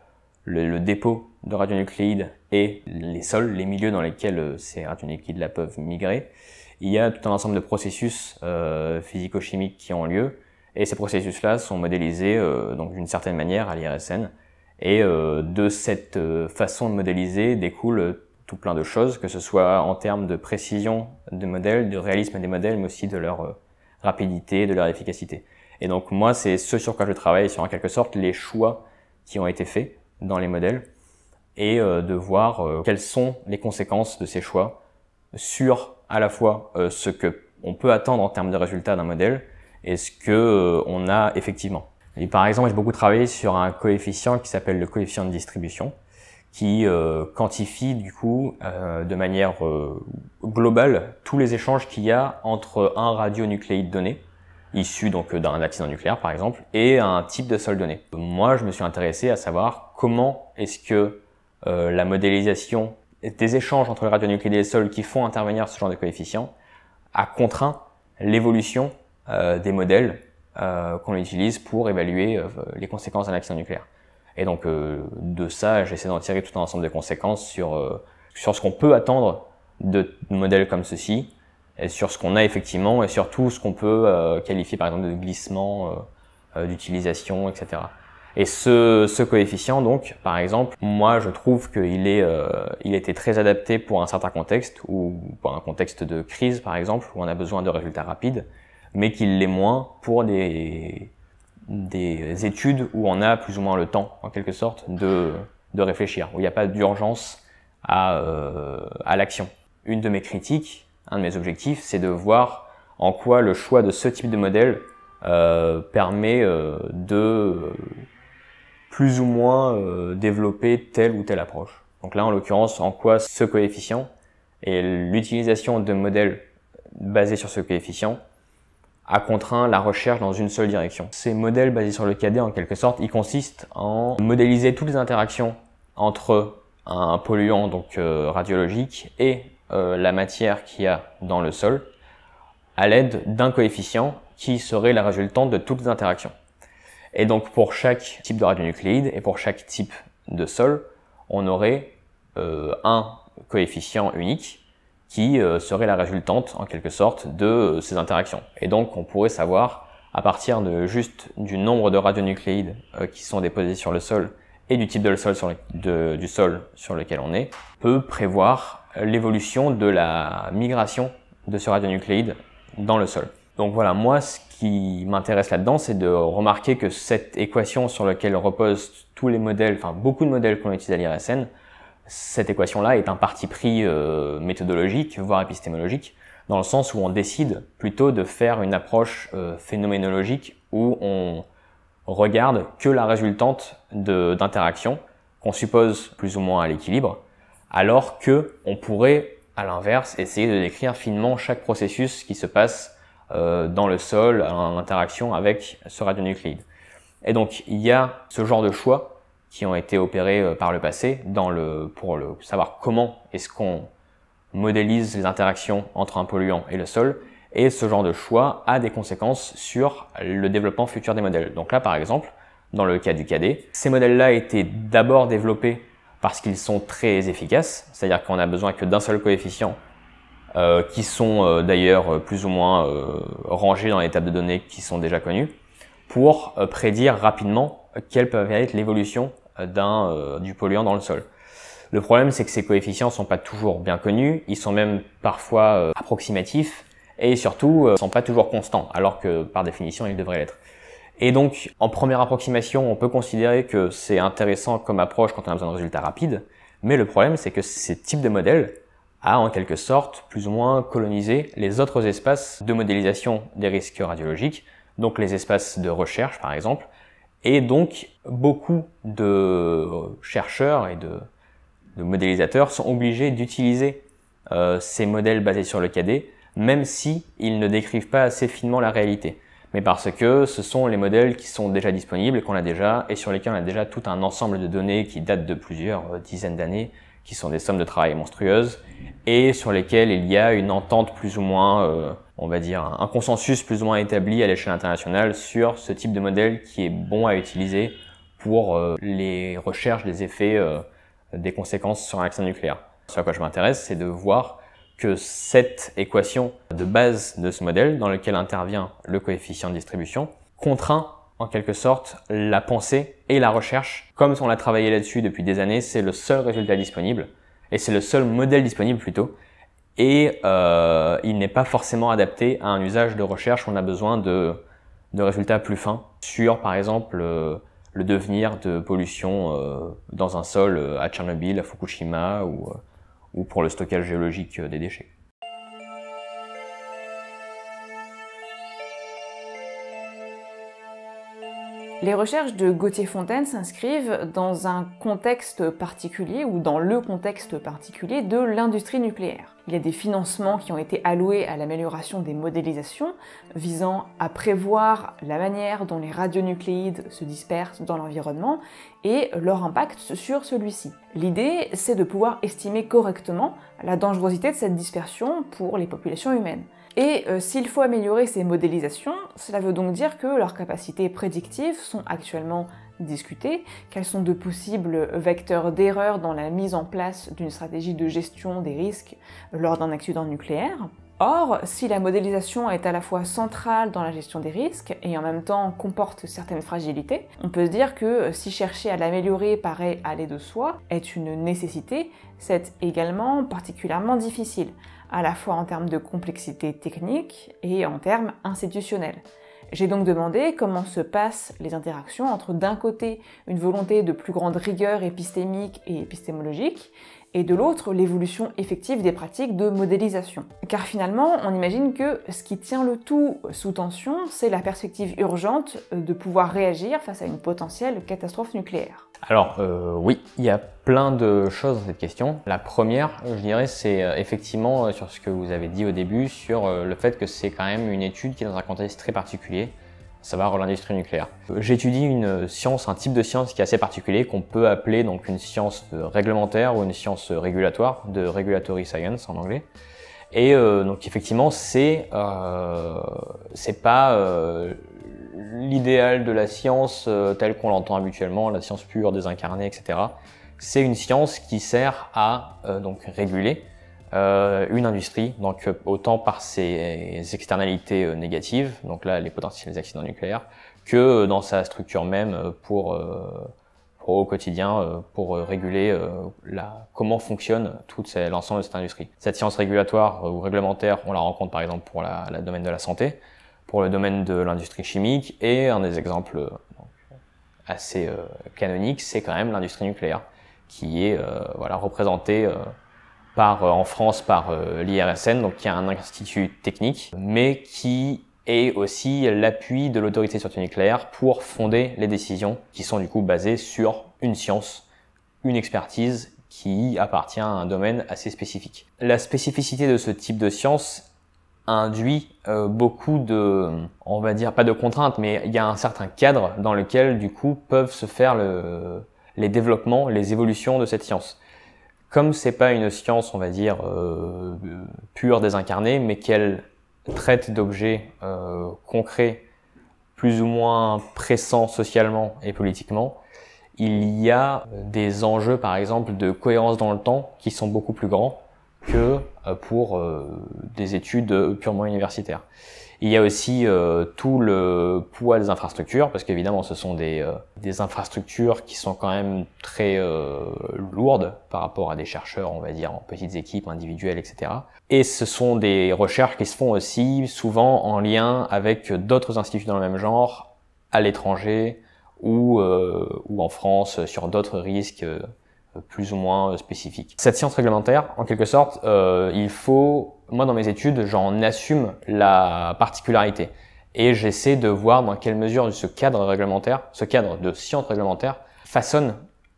le, le dépôt de radionucléides et les sols, les milieux dans lesquels ces radionucléides-là peuvent migrer, il y a tout un ensemble de processus euh, physico-chimiques qui ont lieu, et ces processus-là sont modélisés euh, donc d'une certaine manière à l'I R S N. Et euh, de cette euh, façon de modéliser découle euh, tout plein de choses, que ce soit en termes de précision des modèles, de réalisme des modèles, mais aussi de leur euh, rapidité, de leur efficacité. Et donc moi, c'est ce sur quoi je travaille, sur en quelque sorte les choix qui ont été faits dans les modèles, et euh, de voir euh, quelles sont les conséquences de ces choix sur à la fois euh, ce que on peut attendre en termes de résultats d'un modèle et ce que euh, on a effectivement. Et par exemple, j'ai beaucoup travaillé sur un coefficient qui s'appelle le coefficient de distribution, qui euh, quantifie du coup euh, de manière euh, globale tous les échanges qu'il y a entre un radionucléide donné, issu donc d'un accident nucléaire par exemple, et un type de sol donné. Moi, je me suis intéressé à savoir comment est-ce que euh, la modélisation des échanges entre les radionucléides et les sols qui font intervenir ce genre de coefficient a contraint l'évolution euh, des modèles Euh, qu'on utilise pour évaluer euh, les conséquences d'un accident nucléaire. Et donc euh, de ça, j'essaie d'en tirer tout un ensemble de conséquences sur euh, sur ce qu'on peut attendre de modèles comme ceci, et sur ce qu'on a effectivement, et surtout ce qu'on peut euh, qualifier par exemple de glissement, euh, euh, d'utilisation, et cetera. Et ce, ce coefficient, donc, par exemple, moi je trouve qu'il est, euh, il était très adapté pour un certain contexte, ou pour un contexte de crise par exemple, où on a besoin de résultats rapides, mais qu'il l'est moins pour des, des études où on a plus ou moins le temps, en quelque sorte, de, de réfléchir, où il n'y a pas d'urgence à, euh, à l'action. Une de mes critiques, un de mes objectifs, c'est de voir en quoi le choix de ce type de modèle euh, permet euh, de euh, plus ou moins euh, développer telle ou telle approche. Donc là, en l'occurrence, en quoi ce coefficient et l'utilisation de modèles basés sur ce coefficient a contraint la recherche dans une seule direction. Ces modèles basés sur le K D, en quelque sorte, ils consistent en modéliser toutes les interactions entre un polluant donc euh, radiologique et euh, la matière qu'il y a dans le sol à l'aide d'un coefficient qui serait la résultante de toutes les interactions. Et donc pour chaque type de radionucléide et pour chaque type de sol, on aurait euh, un coefficient unique qui euh, serait la résultante, en quelque sorte, de euh, ces interactions. Et donc, on pourrait savoir, à partir de juste du nombre de radionucléides euh, qui sont déposés sur le sol et du type de sol sur le, de, du sol sur lequel on est, peut prévoir l'évolution de la migration de ce radionucléide dans le sol. Donc voilà, moi, ce qui m'intéresse là-dedans, c'est de remarquer que cette équation sur laquelle reposent tous les modèles, enfin beaucoup de modèles qu'on utilise à l'I R S N, cette équation-là est un parti pris euh, méthodologique, voire épistémologique, dans le sens où on décide plutôt de faire une approche euh, phénoménologique où on regarde que la résultante d'interactions qu'on suppose plus ou moins à l'équilibre, alors que on pourrait, à l'inverse, essayer de décrire finement chaque processus qui se passe euh, dans le sol en interaction avec ce radionucléide. Et donc, il y a ce genre de choix qui ont été opérés par le passé dans le, pour le, savoir comment est-ce qu'on modélise les interactions entre un polluant et le sol, et ce genre de choix a des conséquences sur le développement futur des modèles. Donc là, par exemple, dans le cas du K D, ces modèles-là étaient d'abord développés parce qu'ils sont très efficaces, c'est-à-dire qu'on a besoin que d'un seul coefficient, euh, qui sont euh, d'ailleurs plus ou moins euh, rangés dans les tables de données qui sont déjà connues, pour euh, prédire rapidement quelle peut être l'évolution d'un euh, du polluant dans le sol. Le problème, c'est que ces coefficients sont pas toujours bien connus, ils sont même parfois euh, approximatifs et surtout euh, sont pas toujours constants, alors que par définition ils devraient l'être. Et donc, en première approximation, on peut considérer que c'est intéressant comme approche quand on a besoin de résultats rapides, mais le problème, c'est que ces types de modèles a en quelque sorte plus ou moins colonisé les autres espaces de modélisation des risques radiologiques, donc les espaces de recherche par exemple. Et donc, beaucoup de chercheurs et de, de modélisateurs sont obligés d'utiliser euh, ces modèles basés sur le K D, même si ils ne décrivent pas assez finement la réalité. Mais parce que ce sont les modèles qui sont déjà disponibles, qu'on a déjà, et sur lesquels on a déjà tout un ensemble de données qui datent de plusieurs dizaines d'années, qui sont des sommes de travail monstrueuses, et sur lesquelles il y a une entente plus ou moins, euh, on va dire, un consensus plus ou moins établi à l'échelle internationale sur ce type de modèle qui est bon à utiliser pour euh, les recherches des effets, euh, des conséquences sur un accident nucléaire. Ce à quoi je m'intéresse, c'est de voir que cette équation de base de ce modèle, dans lequel intervient le coefficient de distribution, contraint en quelque sorte la pensée et la recherche. Comme on a travaillé là-dessus depuis des années, c'est le seul résultat disponible, et c'est le seul modèle disponible plutôt, et euh, il n'est pas forcément adapté à un usage de recherche où on a besoin de, de résultats plus fins sur, par exemple, euh, le devenir de pollution euh, dans un sol euh, à Tchernobyl, à Fukushima, ou, euh, ou pour le stockage géologique des déchets. Les recherches de Gauthier-Fontaine s'inscrivent dans un contexte particulier ou dans le contexte particulier de l'industrie nucléaire. Il y a des financements qui ont été alloués à l'amélioration des modélisations visant à prévoir la manière dont les radionucléides se dispersent dans l'environnement et leur impact sur celui-ci. L'idée, c'est de pouvoir estimer correctement la dangerosité de cette dispersion pour les populations humaines. Et euh, s'il faut améliorer ces modélisations, cela veut donc dire que leurs capacités prédictives sont actuellement discutées, qu'elles sont de possibles vecteurs d'erreur dans la mise en place d'une stratégie de gestion des risques lors d'un accident nucléaire. Or, si la modélisation est à la fois centrale dans la gestion des risques et en même temps comporte certaines fragilités, on peut se dire que si chercher à l'améliorer paraît aller de soi, est une nécessité, c'est également particulièrement difficile, à la fois en termes de complexité technique et en termes institutionnels. J'ai donc demandé comment se passent les interactions entre d'un côté une volonté de plus grande rigueur épistémique et épistémologique, et de l'autre l'évolution effective des pratiques de modélisation. Car finalement, on imagine que ce qui tient le tout sous tension, c'est la perspective urgente de pouvoir réagir face à une potentielle catastrophe nucléaire. Alors euh, oui, il y a plein de choses dans cette question. La première, je dirais, c'est euh, effectivement euh, sur ce que vous avez dit au début, sur euh, le fait que c'est quand même une étude qui est dans un contexte très particulier, à savoir l'industrie nucléaire. Euh, J'étudie une science, un type de science qui est assez particulier, qu'on peut appeler donc une science réglementaire ou une science régulatoire, de regulatory science en anglais. Et euh, donc effectivement, c'est euh, c'est pas euh, l'idéal de la science euh, telle qu'on l'entend habituellement, la science pure, désincarnée, et cetera. C'est une science qui sert à euh, donc réguler euh, une industrie, donc autant par ses externalités euh, négatives, donc là les potentiels accidents nucléaires, que dans sa structure même pour, euh, pour au quotidien euh, pour euh, réguler euh, la, comment fonctionne tout l'ensemble de cette industrie. Cette science régulatoire euh, ou réglementaire, on la rencontre par exemple pour la, la domaine de la santé, pour le domaine de l'industrie chimique, et un des exemples euh, donc, assez euh, canoniques, c'est quand même l'industrie nucléaire, qui est euh, voilà, représentée euh, par, euh, en France par euh, l'I R S N, donc qui est un institut technique, mais qui est aussi l'appui de l'autorité sur le nucléaire pour fonder les décisions qui sont du coup basées sur une science, une expertise qui appartient à un domaine assez spécifique. La spécificité de ce type de science induit euh, beaucoup de, on va dire pas de contraintes, mais il y a un certain cadre dans lequel du coup peuvent se faire le, les développements, les évolutions de cette science. Comme c'est pas une science, on va dire euh, pure, désincarnée, mais qu'elle traite d'objets euh, concrets, plus ou moins pressants socialement et politiquement, il y a des enjeux par exemple de cohérence dans le temps qui sont beaucoup plus grands que pour euh, des études purement universitaires. Il y a aussi euh, tout le poids des infrastructures, parce qu'évidemment ce sont des, euh, des infrastructures qui sont quand même très euh, lourdes par rapport à des chercheurs, on va dire, en petites équipes individuelles, et cetera. Et ce sont des recherches qui se font aussi souvent en lien avec d'autres instituts dans le même genre, à l'étranger ou, euh, ou en France, sur d'autres risques euh, plus ou moins spécifiques. Cette science réglementaire, en quelque sorte, euh, il faut, moi dans mes études, j'en assume la particularité et j'essaie de voir dans quelle mesure ce cadre réglementaire, ce cadre de science réglementaire façonne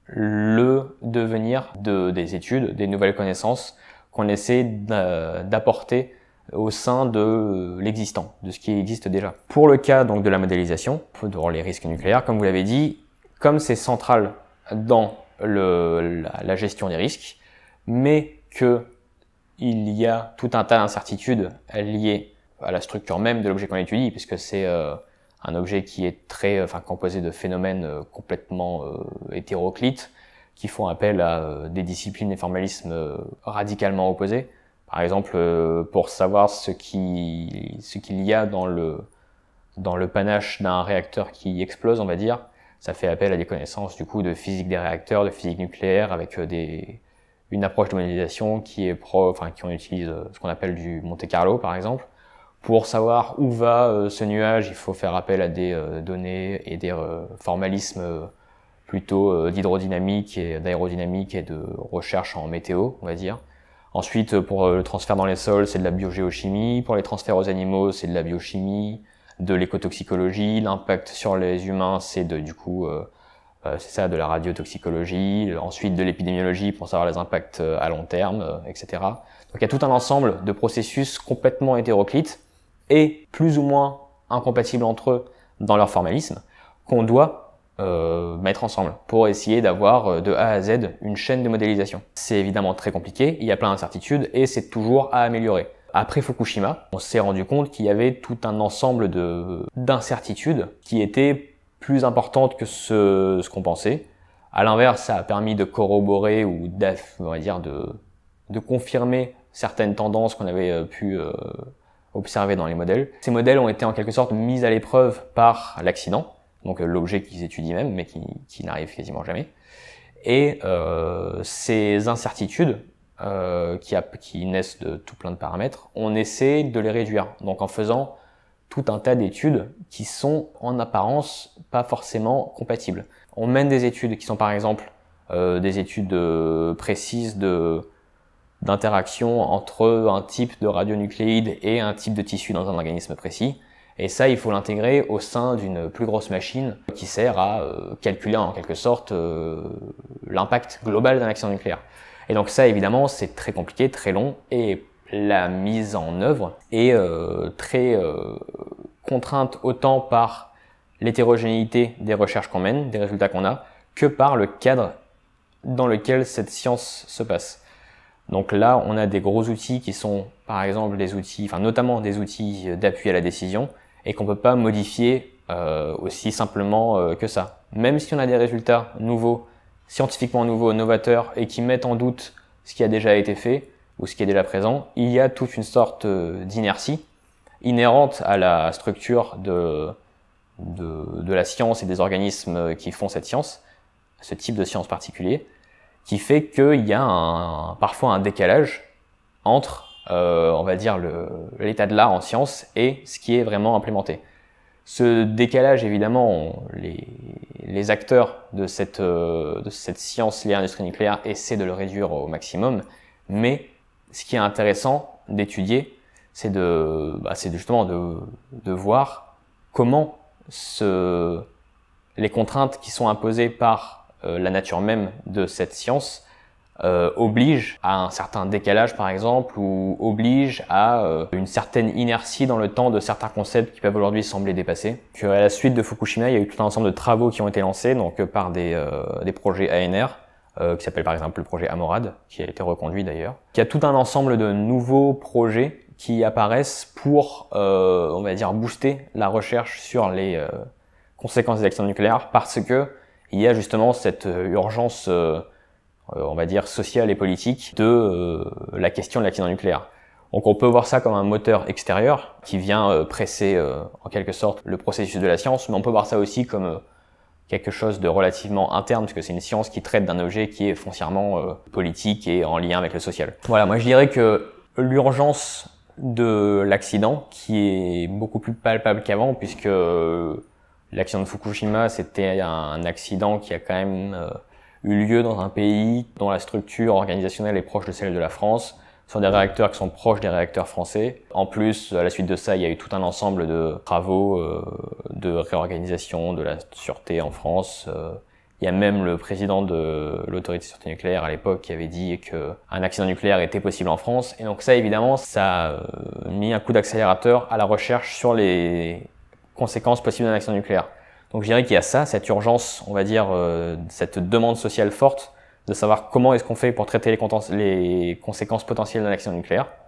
le devenir de, des études, des nouvelles connaissances qu'on essaie d'apporter au sein de l'existant, de ce qui existe déjà. Pour le cas donc de la modélisation, pour les risques nucléaires, comme vous l'avez dit, comme c'est central dans Le, la, la gestion des risques, mais que il y a tout un tas d'incertitudes liées à la structure même de l'objet qu'on étudie, puisque c'est euh, un objet qui est très, enfin, composé de phénomènes euh, complètement euh, hétéroclites, qui font appel à euh, des disciplines et formalismes euh, radicalement opposés. Par exemple, euh, pour savoir ce qui, ce qu'il y a dans le, dans le panache d'un réacteur qui explose, on va dire, ça fait appel à des connaissances du coup de physique des réacteurs, de physique nucléaire, avec euh, des, une approche de modélisation qui est pro, enfin, qui on utilise euh, ce qu'on appelle du Monte Carlo, par exemple. Pour savoir où va euh, ce nuage, il faut faire appel à des euh, données et des euh, formalismes euh, plutôt euh, d'hydrodynamique et d'aérodynamique et de recherche en météo, on va dire. Ensuite, pour euh, le transfert dans les sols, c'est de la biogéochimie. Pour les transferts aux animaux, c'est de la biochimie, de l'écotoxicologie. L'impact sur les humains, c'est de, du coup, euh, euh, c'est ça, de la radiotoxicologie. Ensuite, de l'épidémiologie pour savoir les impacts euh, à long terme, euh, et cetera. Donc, il y a tout un ensemble de processus complètement hétéroclites et plus ou moins incompatibles entre eux dans leur formalisme, qu'on doit euh, mettre ensemble pour essayer d'avoir de A à Z une chaîne de modélisation. C'est évidemment très compliqué, il y a plein d'incertitudes et c'est toujours à améliorer. Après Fukushima, on s'est rendu compte qu'il y avait tout un ensemble de d'incertitudes qui étaient plus importantes que ce, ce qu'on pensait. À l'inverse, ça a permis de corroborer ou on va dire de, de confirmer certaines tendances qu'on avait pu euh, observés dans les modèles. Ces modèles ont été en quelque sorte mis à l'épreuve par l'accident, donc euh, l'objet qu'ils étudient même, mais qui, qui n'arrive quasiment jamais. Et euh, ces incertitudes euh, qui, a, qui naissent de tout plein de paramètres, on essaie de les réduire, donc en faisant tout un tas d'études qui sont en apparence pas forcément compatibles. On mène des études qui sont par exemple euh, des études euh, précises de d'interaction entre un type de radionucléide et un type de tissu dans un organisme précis. Et ça, il faut l'intégrer au sein d'une plus grosse machine qui sert à euh, calculer en quelque sorte euh, l'impact global d'un accident nucléaire. Et donc ça, évidemment, c'est très compliqué, très long, et la mise en œuvre est euh, très euh, contrainte autant par l'hétérogénéité des recherches qu'on mène, des résultats qu'on a, que par le cadre dans lequel cette science se passe. Donc là, on a des gros outils qui sont, par exemple, des outils, enfin notamment des outils d'appui à la décision, et qu'on peut pas modifier euh, aussi simplement euh, que ça. Même si on a des résultats nouveaux, scientifiquement nouveaux, novateurs, et qui mettent en doute ce qui a déjà été fait ou ce qui est déjà présent, il y a toute une sorte d'inertie inhérente à la structure de, de, de la science et des organismes qui font cette science, ce type de science particulier, qui fait qu'il y a un, parfois un décalage entre, euh, on va dire, l'état de l'art en science et ce qui est vraiment implémenté. Ce décalage, évidemment, on, les, les acteurs de cette, euh, de cette science liée à l'industrie nucléaire essaient de le réduire au maximum, mais ce qui est intéressant d'étudier, c'est de, bah, c'est justement de, de voir comment ce, les contraintes qui sont imposées par euh, la nature même de cette science euh, obligent à un certain décalage, par exemple, ou obligent à euh, une certaine inertie dans le temps de certains concepts qui peuvent aujourd'hui sembler dépassés. Que à la suite de Fukushima, il y a eu tout un ensemble de travaux qui ont été lancés, donc euh, par des, euh, des projets A N R, euh, qui s'appelle par exemple le projet AMORAD, qui a été reconduit d'ailleurs. Il y a tout un ensemble de nouveaux projets qui apparaissent pour, euh, on va dire, booster la recherche sur les euh, conséquences des accidents nucléaires, parce que il y a justement cette urgence, euh, on va dire, sociale et politique de euh, la question de l'accident nucléaire. Donc on peut voir ça comme un moteur extérieur qui vient euh, presser euh, en quelque sorte le processus de la science, mais on peut voir ça aussi comme euh, quelque chose de relativement interne, puisque c'est une science qui traite d'un objet qui est foncièrement euh, politique et en lien avec le social. Voilà, moi je dirais que l'urgence de l'accident, qui est beaucoup plus palpable qu'avant, puisque euh, l'accident de Fukushima, c'était un accident qui a quand même euh, eu lieu dans un pays dont la structure organisationnelle est proche de celle de la France, sur des réacteurs qui sont proches des réacteurs français. En plus, à la suite de ça, il y a eu tout un ensemble de travaux euh, de réorganisation de la sûreté en France. Euh, il y a même le président de l'autorité de sûreté nucléaire à l'époque qui avait dit qu'un accident nucléaire était possible en France. Et donc ça, évidemment, ça a euh, mis un coup d'accélérateur à la recherche sur les conséquences possibles d'un accident nucléaire. Donc je dirais qu'il y a ça, cette urgence, on va dire, euh, cette demande sociale forte de savoir comment est-ce qu'on fait pour traiter les, les conséquences potentielles d'un accident nucléaire.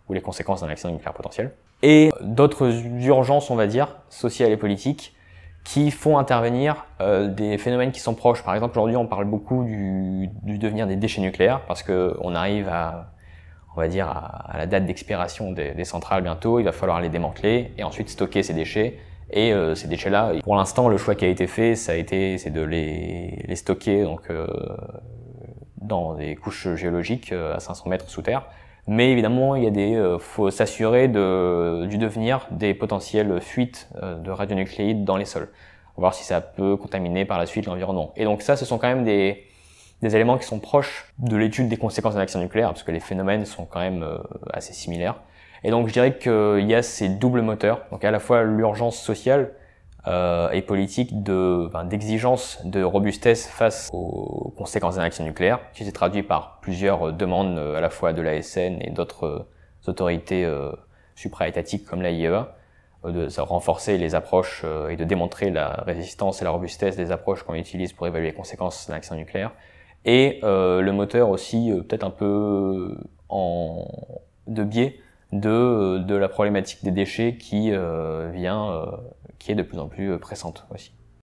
ou les conséquences d'un accident nucléaire potentiel. Et d'autres urgences, on va dire, sociales et politiques, qui font intervenir euh, des phénomènes qui sont proches. Par exemple, aujourd'hui, on parle beaucoup du, du devenir des déchets nucléaires, parce qu'on arrive à, on va dire, à, à la date d'expiration des, des centrales bientôt, il va falloir les démanteler et ensuite stocker ces déchets. Et euh, ces déchets-là, pour l'instant, le choix qui a été fait, ça a été, c'est de les, les stocker donc, euh, dans des couches géologiques euh, à cinq cents mètres sous terre. Mais évidemment, il y a des, euh, faut s'assurer de, du devenir des potentielles fuites euh, de radionucléides dans les sols. Voir si ça peut contaminer par la suite l'environnement. Et donc ça, ce sont quand même des, des éléments qui sont proches de l'étude des conséquences d'un accident nucléaire, parce que les phénomènes sont quand même euh, assez similaires. Et donc je dirais qu'il y a ces doubles moteurs, donc à la fois l'urgence sociale euh, et politique de, ben, d'exigence de robustesse face aux conséquences d'un accident nucléaire, qui s'est traduit par plusieurs demandes à la fois de l'A S N et d'autres autorités euh, supra-étatiques comme l'A I E A, de renforcer les approches euh, et de démontrer la résistance et la robustesse des approches qu'on utilise pour évaluer les conséquences d'un accident nucléaire. Et euh, le moteur aussi euh, peut-être un peu en de biais de, de la problématique des déchets qui euh, vient, euh, qui est de plus en plus pressante aussi.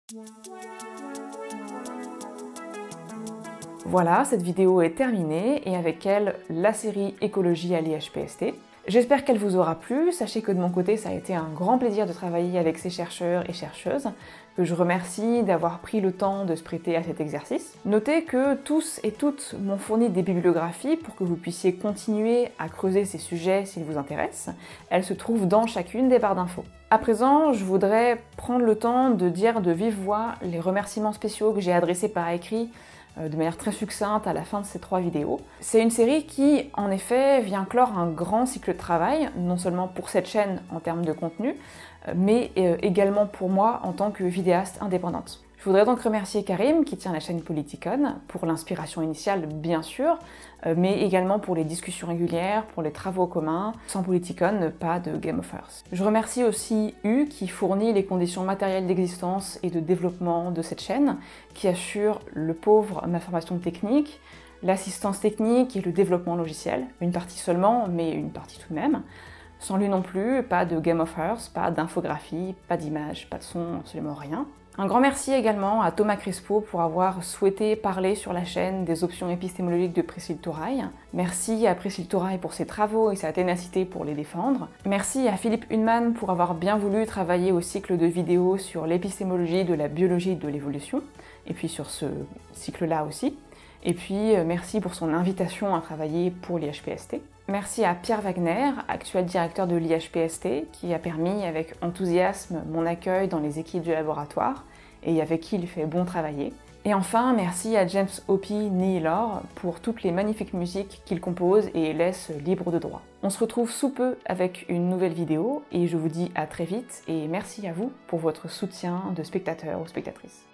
Voilà, cette vidéo est terminée et avec elle la série Écologie à l'I H P S T. J'espère qu'elle vous aura plu. Sachez que de mon côté, ça a été un grand plaisir de travailler avec ces chercheurs et chercheuses, que je remercie d'avoir pris le temps de se prêter à cet exercice. Notez que tous et toutes m'ont fourni des bibliographies pour que vous puissiez continuer à creuser ces sujets s'ils vous intéressent. Elles se trouvent dans chacune des barres d'infos. À présent, je voudrais prendre le temps de dire de vive voix les remerciements spéciaux que j'ai adressés par écrit de manière très succincte à la fin de ces trois vidéos. C'est une série qui, en effet, vient clore un grand cycle de travail, non seulement pour cette chaîne en termes de contenu, mais également pour moi en tant que vidéaste indépendante. Je voudrais donc remercier Karim, qui tient la chaîne Politicon, pour l'inspiration initiale, bien sûr, mais également pour les discussions régulières, pour les travaux communs. Sans Politicon, pas de Game of Earth. Je remercie aussi U, qui fournit les conditions matérielles d'existence et de développement de cette chaîne, qui assure le pauvre ma formation technique, l'assistance technique et le développement logiciel. Une partie seulement, mais une partie tout de même. Sans lui non plus, pas de Game of Earth, pas d'infographie, pas d'image, pas de son, absolument rien. Un grand merci également à Thomas Crespo pour avoir souhaité parler sur la chaîne des options épistémologiques de Priscille Touraille. Merci à Priscille Touraille pour ses travaux et sa ténacité pour les défendre. Merci à Philippe Hunnemann pour avoir bien voulu travailler au cycle de vidéos sur l'épistémologie de la biologie de l'évolution, et puis sur ce cycle-là aussi. Et puis merci pour son invitation à travailler pour l'I H P S T. Merci à Pierre Wagner, actuel directeur de l'I H P S T, qui a permis avec enthousiasme mon accueil dans les équipes du laboratoire et avec qui il fait bon travailler. Et enfin, merci à James Hopi Nihilor pour toutes les magnifiques musiques qu'il compose et laisse libre de droit. On se retrouve sous peu avec une nouvelle vidéo et je vous dis à très vite et merci à vous pour votre soutien de spectateurs ou spectatrices.